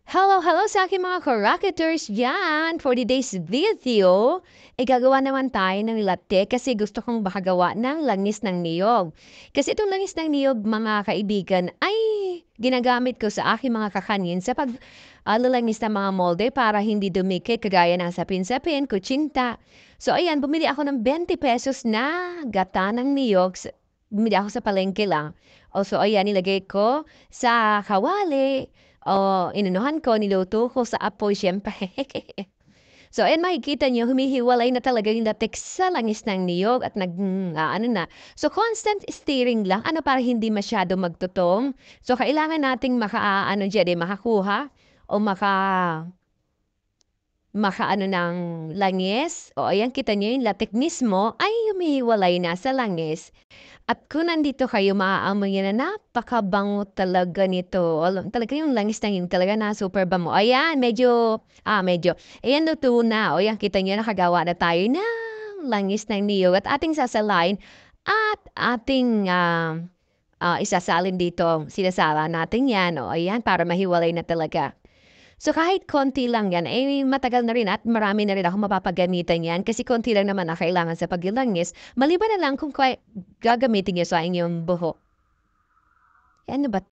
Hello sa aking mga ka-rocketers dyan! For today's video, gagawa naman tayo ng latte kasi gusto kong makagawa ng langis ng niyog. Kasi itong langis ng niyog, mga kaibigan, ay ginagamit ko sa aking mga kakanin sa lalangis ng mga molde para hindi dumikit kagaya ng sapin-sapin, kutsinta. So ayan, bumili ako ng 20 pesos na gata ng niyog. Bumili ako sa palengke lang. Also, ayan, nilagay ko sa kawali. Inanuhan ko, niluto ko sa apoy siyempre. So ayan makikita niyo humihiwalay na talaga yung latex sa langis ng niyog at ano na. So constant stirring lang, ano para hindi masyado magtutong. So kailangan nating maka-ano diyan, makakuha o makaano ng langis. O ayan kita niyo yung latex mismo ay humihiwalay na sa langis. At kung nandito kayo, maaamoy niyo na napakabango talaga nito. Talaga yung langis na yun talaga na super bango. Ayan, medyo. Ayan, luto na. O yan, kita niyo nakagawa na tayo ng langis ng niyog at ating sasalain at ating isasalin dito. Sinasala natin yan. O ayan, para mahiwalay na talaga. So kahit konti lang yan, matagal na rin at marami na rin ako mapapagamitan yan kasi konti lang naman ang kailangan sa paglilangis. Maliban na lang kung gagamitin niyo sa inyong buhok. Ano ba